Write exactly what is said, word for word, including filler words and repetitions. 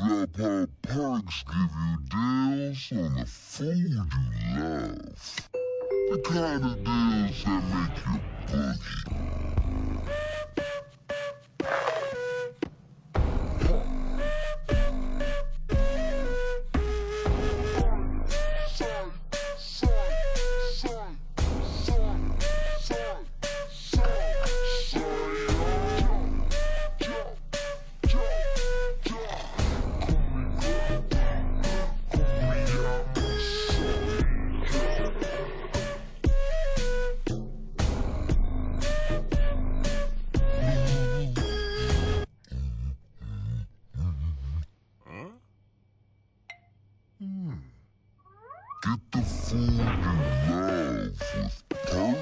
Grubhub perks give you deals on the food you love. The kind of deals that make you boogie. Get the food you love with perks.